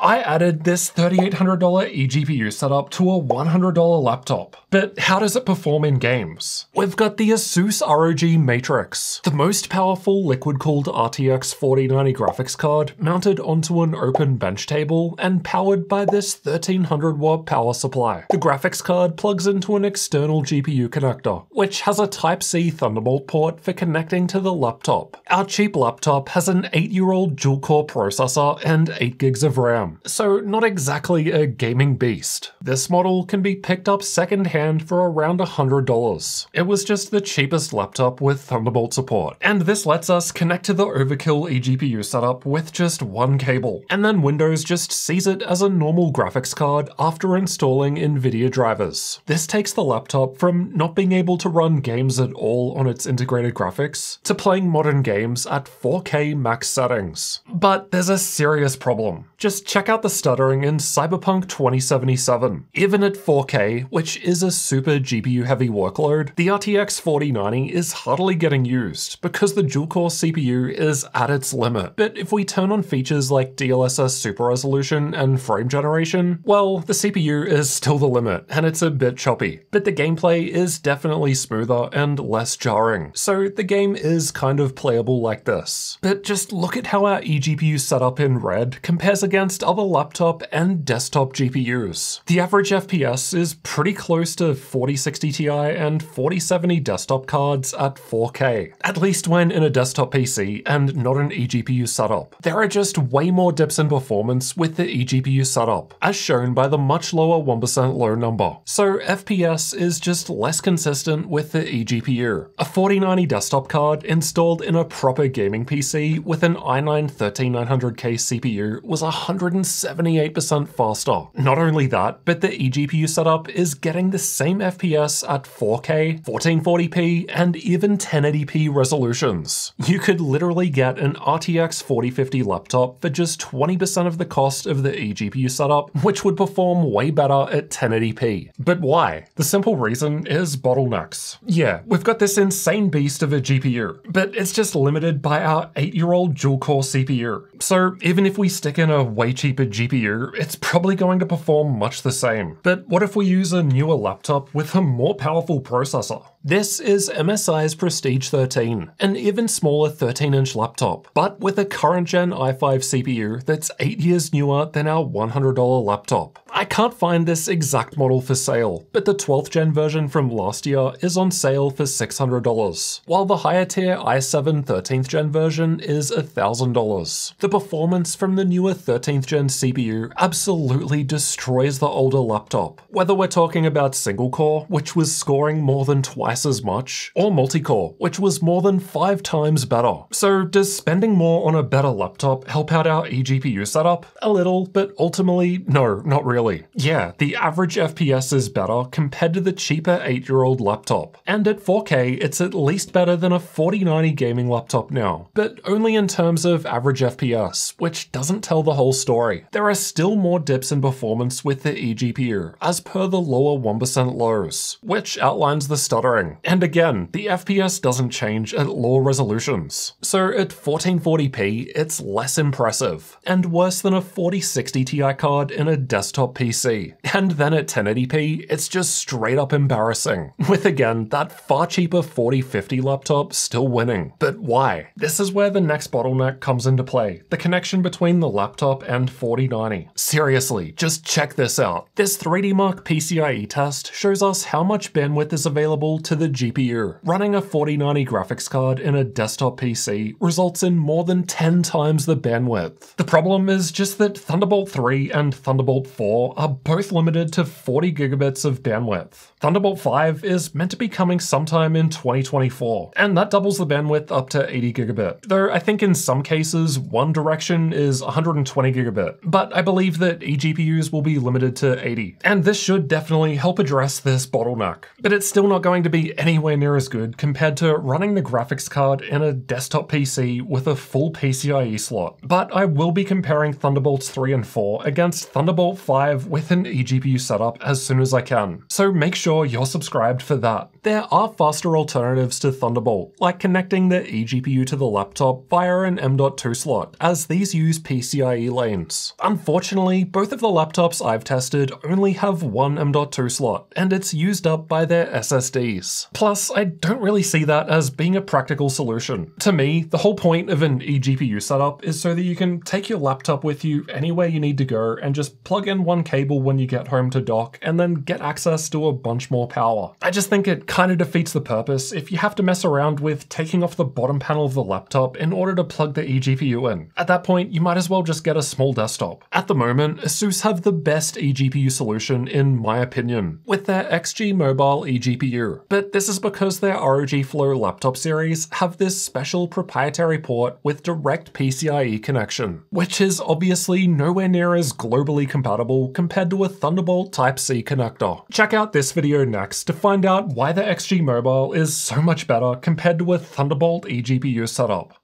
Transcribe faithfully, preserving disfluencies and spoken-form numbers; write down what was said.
I added this thirty-eight hundred dollar eGPU setup to a one hundred dollar laptop. But how does it perform in games? We've got the ASUS R O G Matrix, the most powerful liquid-cooled R T X forty ninety graphics card mounted onto an open bench table and powered by this thirteen hundred watt power supply. The graphics card plugs into an external G P U connector, which has a Type C Thunderbolt port for connecting to the laptop. Our cheap laptop has an eight year old dual-core processor and eight gigs of RAM, so not exactly a gaming beast. This model can be picked up second-hand for around one hundred dollars. It was just the cheapest laptop with Thunderbolt support, and this lets us connect to the overkill eGPU setup with just one cable, and then Windows just sees it as a normal graphics card after installing NVIDIA drivers. This takes the laptop from not being able to run games at all on its integrated graphics to playing modern games at four K max settings. But there's a serious problem. Just check out the stuttering in Cyberpunk twenty seventy-seven. Even at four K, which is a super G P U heavy workload, the R T X forty ninety is hardly getting used because the dual-core C P U is at its limit. But if we turn on features like D L S S super resolution and frame generation, well, the C P U is still the limit and it's a bit choppy. But the gameplay is definitely smoother and less jarring, so the game is kind of playable like this. But just look at how our eGPU setup in red compares against other laptop and desktop G P Us. The average F P S is pretty close to forty sixty Ti and forty seventy desktop cards at four K, at least when in a desktop P C and not an eGPU setup. There are just way more dips in performance with the eGPU setup, as shown by the much lower one percent low number. So F P S is just less consistent with the eGPU. A forty ninety desktop card installed in a proper gaming P C with an i nine thirteen nine hundred K C P U was one hundred seventy-eight percent faster. Not only that, but the eGPU setup is getting the same F P S at four K, fourteen forty p, and even ten eighty p resolutions. You could literally get an R T X forty fifty laptop for just twenty percent of the cost of the eGPU setup, which would perform way better at ten eighty p. But why? The simple reason is bottlenecks. Yeah, we've got this insane beast of a G P U, but it's just limited by our eight year old dual-core C P U. So even if we stick in a way cheaper G P U, it's probably going to perform much the same. But what if we use a newer laptop with a more powerful processor? This is M S I's Prestige thirteen, an even smaller thirteen inch laptop, but with a current gen i five C P U that's eight years newer than our one hundred dollar laptop. I can't find this exact model for sale, but the twelfth gen version from last year is on sale for six hundred dollars, while the higher tier i seven thirteenth gen version is one thousand dollars. The performance from the newer thirteenth gen C P U absolutely destroys the older laptop, whether we're talking about single core, which was scoring more than twice as much, or multi-core, which was more than five times better. So does spending more on a better laptop help out our eGPU setup? A little, but ultimately, no, not really. Yeah, the average F P S is better compared to the cheaper eight year old laptop, and at four K it's at least better than a forty ninety gaming laptop now, but only in terms of average F P S, which doesn't tell the whole story. There are still more dips in performance with the eGPU, as per the lower one percent lows, which outlines the stuttering. And again, the F P S doesn't change at lower resolutions. So at fourteen forty p, it's less impressive, and worse than a forty sixty Ti card in a desktop P C. And then at ten eighty p, it's just straight up embarrassing, with again, that far cheaper forty fifty laptop still winning. But why? This is where the next bottleneck comes into play, the connection between the laptop and forty ninety. Seriously, just check this out. This three D Mark P C I E test shows us how much bandwidth is available to the G P U. Running a forty ninety graphics card in a desktop P C results in more than ten times the bandwidth. The problem is just that Thunderbolt three and Thunderbolt four are both limited to forty gigabits of bandwidth. Thunderbolt five is meant to be coming sometime in twenty twenty-four, and that doubles the bandwidth up to eighty gigabit. Though I think in some cases, one direction is one hundred twenty gigabit, but I believe that eGPUs will be limited to eighty. And this should definitely help address this bottleneck, but it's still not going to be anywhere near as good compared to running the graphics card in a desktop P C with a full P C I E slot. But I will be comparing Thunderbolts three and four against Thunderbolt five drive with an eGPU setup as soon as I can, so make sure you're subscribed for that. There are faster alternatives to Thunderbolt, like connecting the eGPU to the laptop via an M dot two slot, as these use P C I E lanes. Unfortunately, both of the laptops I've tested only have one M dot two slot, and it's used up by their S S Ds. Plus, I don't really see that as being a practical solution. To me, the whole point of an eGPU setup is so that you can take your laptop with you anywhere you need to go and just plug in one cable when you get home to dock and then get access to a bunch more power. I just think it kind of defeats the purpose if you have to mess around with taking off the bottom panel of the laptop in order to plug the eGPU in. At that point, you might as well just get a small desktop. At the moment, ASUS have the best eGPU solution in my opinion, with their X G Mobile eGPU. But this is because their R O G Flow laptop series have this special proprietary port with direct P C I E connection, which is obviously nowhere near as globally compatible compared to a Thunderbolt Type C connector. Check out this video next to find out why the X G Mobile is so much better compared to a Thunderbolt eGPU setup.